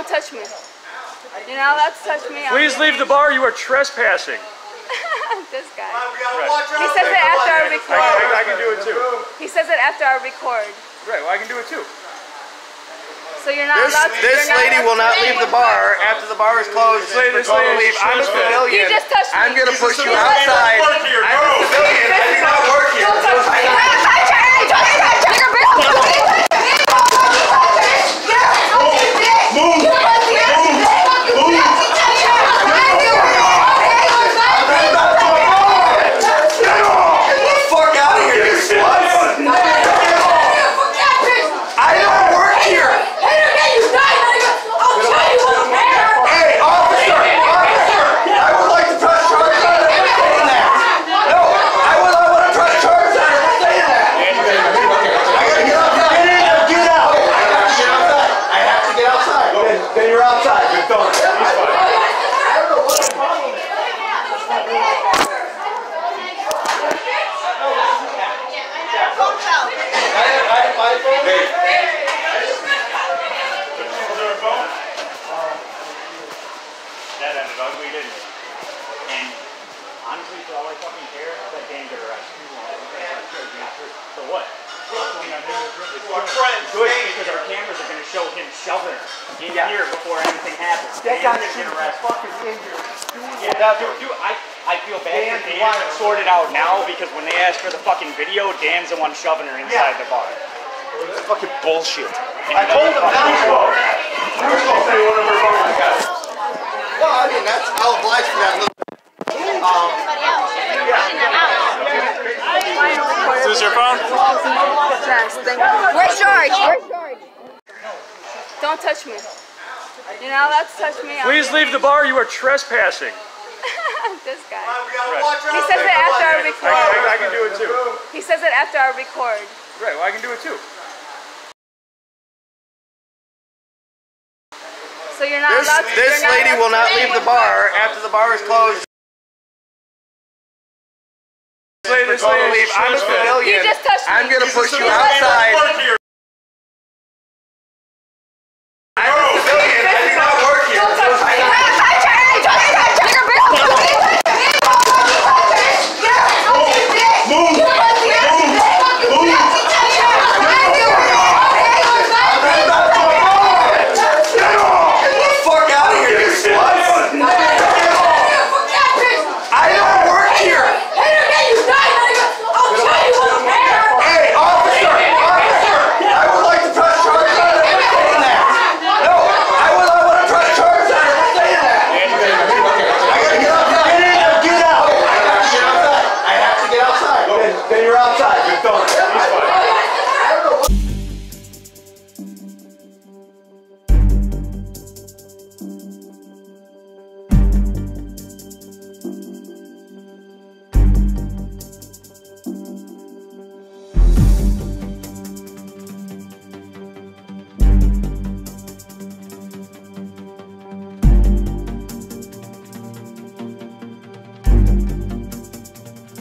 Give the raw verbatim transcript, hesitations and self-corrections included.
touch me. You're not allowed to touch me. Please leave the bar. You are trespassing. This guy. Right. He says it after I record. I, I, I can do it too. He says it after I record. Right, well I can do it too. So you're not this, allowed to. This lady will not leave the bar after the bar is closed. This lady, this lady leave. I'm a civilian. You just touched me. I'm going to push you outside. I'm a civilian. I do not work here. Don't touch me. Move! Then you're outside, but don't. He's fine. I don't know what's wrong with it. That ended ugly, didn't it? And honestly, for all I fucking care, that game got arrested. So what? Our friends, good, because our cameras are going to show him shoving her in yeah. here before anything happens. That guy should get arrested. Fucking injured. Yeah, that, dude, dude, I, I feel bad for Dan to sort it out now because when they ask for the fucking video, Dan's the one shoving her inside yeah. the bar. It's fucking bullshit. And I told him not to go. You were supposed to say one of her phones. Well, I mean, that's, I'll oblige for that little bit. Um, Is this your phone? Where's George? Where's George? Don't touch me. You're not allowed to touch me. Please leave the bar. You are trespassing. This guy. Right. He says it after I record. I, I, I can do it too. He says it after I record. Right, well I can do it too. So you're not this, allowed to. This not lady allowed will not leave the bar after the bar is closed. This lady, this lady, leave. I'm a civilian. You just touched me. I'm going to push you outside.